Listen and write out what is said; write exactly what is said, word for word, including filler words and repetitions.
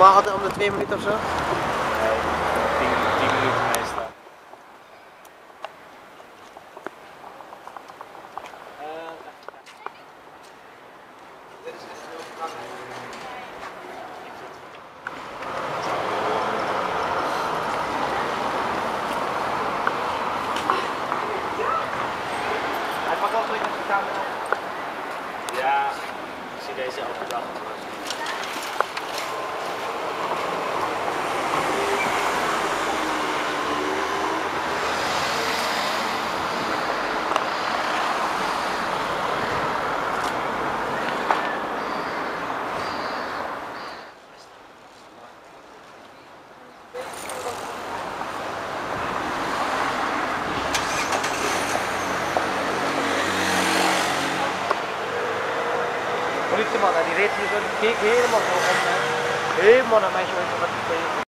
normaal gaat het om de twee minuten of zo? Nee, tien minuten meestal. Hij pakt wel gelijk met de camera. Ja, ik zie deze elke dag. Politieman, die reed hier zo, die keek helemaal zo om, helemaal naar mij zo, wat ik